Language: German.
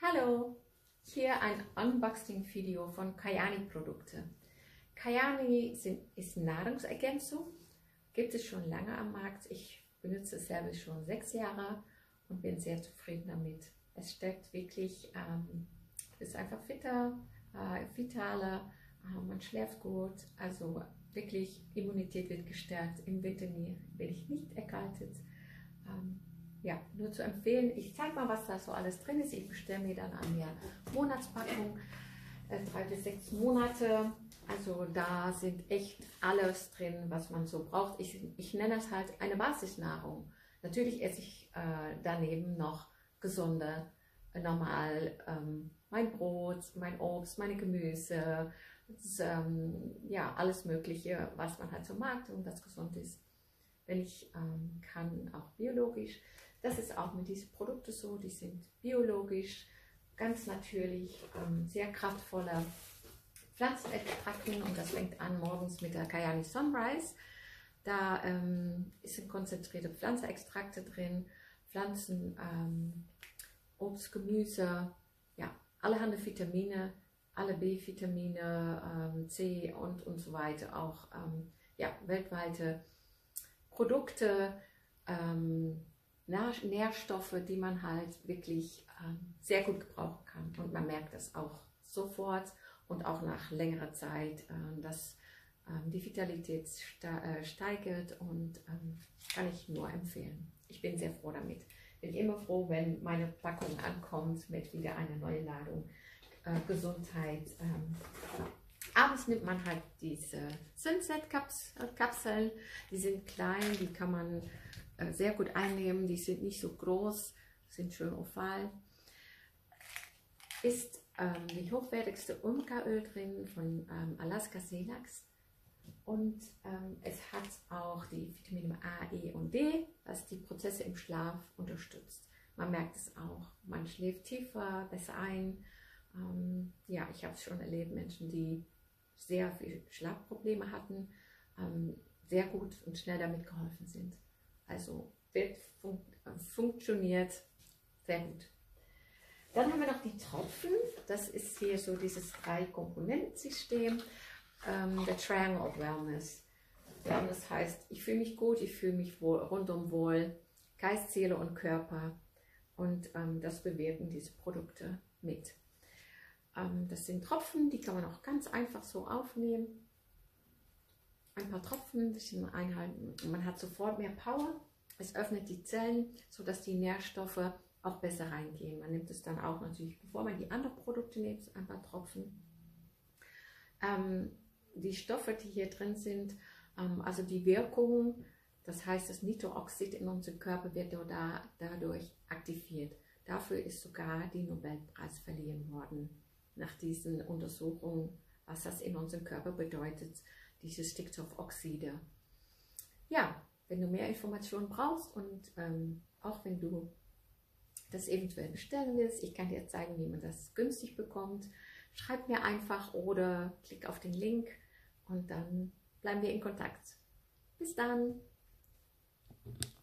Hallo, hier ein Unboxing-Video von Kyani-Produkte. Kyani ist Nahrungsergänzung, gibt es schon lange am Markt. Ich benutze es selber schon 6 Jahre und bin sehr zufrieden damit. Es steckt wirklich, ist einfach fitter, vitaler, man schläft gut, also wirklich Immunität wird gestärkt. Im Winter bin ich nicht erkältet. Ja, nur zu empfehlen. Ich zeige mal, was da so alles drin ist. Ich bestelle mir dann eine Monatspackung, 3 bis 6 Monate. Also da sind echt alles drin, was man so braucht. Ich nenne es halt eine Basisnahrung. Natürlich esse ich daneben noch gesunde, normal mein Brot, mein Obst, meine Gemüse, ja, alles Mögliche, was man halt so mag und was gesund ist. Wenn ich kann, auch biologisch. Das ist auch mit diesen Produkten so, die sind biologisch, ganz natürlich, sehr kraftvolle Pflanzenextrakte und das fängt an morgens mit der Kyani Sunrise. Da sind konzentrierte Pflanzenextrakte drin, Pflanzen, Obst, Gemüse, ja, allerhand Vitamine, alle B-Vitamine, C und so weiter, auch ja, weltweite Produkte, Nährstoffe, die man halt wirklich sehr gut gebrauchen kann. Und man merkt das auch sofort und auch nach längerer Zeit, dass die Vitalität steigert und kann ich nur empfehlen. Ich bin sehr froh damit. Bin immer froh, wenn meine Packung ankommt mit wieder einer neuen Ladung Gesundheit. Abends nimmt man halt diese Sunset-Kapseln, die sind klein, die kann man sehr gut einnehmen, die sind nicht so groß, sind schön oval. Ist die hochwertigste Umka-Öl drin von Alaska Seelachs und es hat auch die Vitamine A, E und D, was die Prozesse im Schlaf unterstützt. Man merkt es auch, man schläft tiefer, besser ein. Ja, ich habe es schon erlebt, Menschen, die sehr viele Schlafprobleme hatten, sehr gut und schnell damit geholfen sind. Also funktioniert sehr gut. Dann haben wir noch die Tropfen. Das ist hier so dieses 3-Komponenten-System. Der Triangle of Wellness. Wellness heißt, ich fühle mich gut, ich fühle mich wohl, rundum wohl, Geist, Seele und Körper. Und das bewirken diese Produkte mit. Das sind Tropfen, die kann man auch ganz einfach so aufnehmen. Ein paar Tropfen, ein bisschen einhalten und man hat sofort mehr Power. Es öffnet die Zellen, sodass die Nährstoffe auch besser reingehen. Man nimmt es dann auch natürlich, bevor man die anderen Produkte nimmt, ein paar Tropfen. Die Stoffe, die hier drin sind, also die Wirkung, das heißt, das Nitrooxid in unserem Körper wird dadurch aktiviert. Dafür ist sogar der Nobelpreis verliehen worden, nach diesen Untersuchungen, was das in unserem Körper bedeutet, diese Stickstoffoxide. Ja, wenn du mehr Informationen brauchst und auch wenn du das eventuell bestellen willst, ich kann dir zeigen, wie man das günstig bekommt, schreib mir einfach oder klick auf den Link und dann bleiben wir in Kontakt. Bis dann!